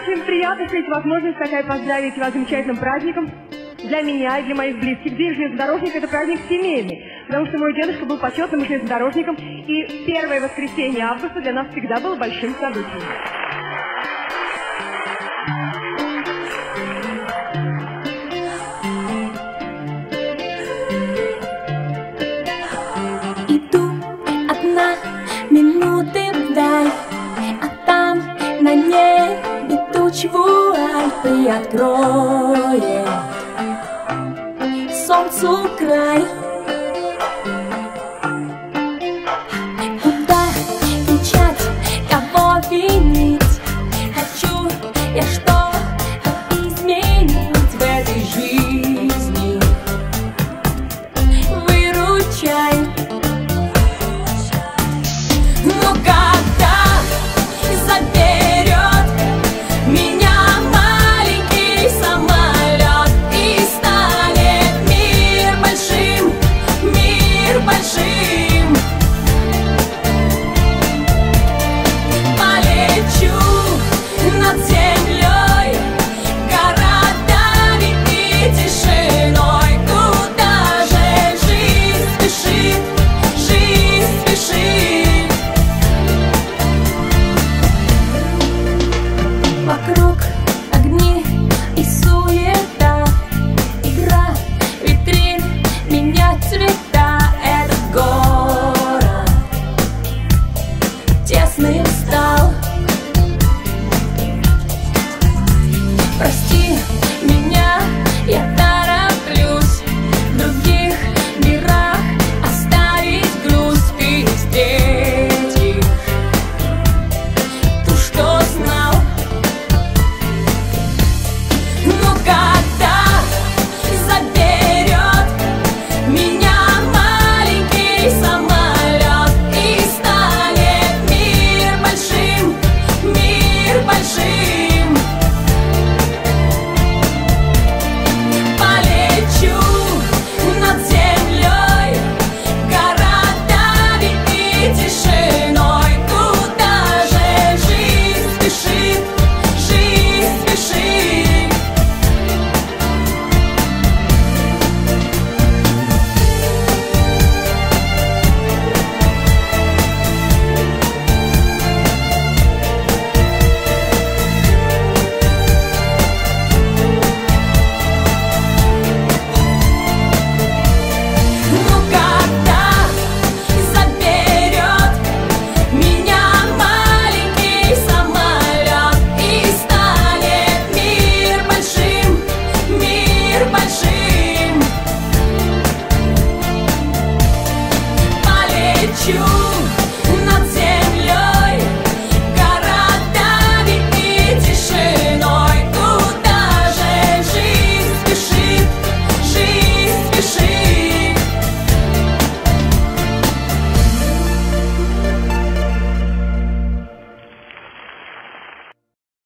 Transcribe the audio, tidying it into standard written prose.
очень приятно, что есть возможность такая поздравить вас с замечательным праздником. Для меня и для моих близких День железнодорожника – это праздник семейный, потому что мой дедушка был почетным железнодорожником, и первое воскресенье августа для нас всегда было большим событием. Иду одна, минуты вдаль, а там на небе тучи вуаль приоткроет солнцу край.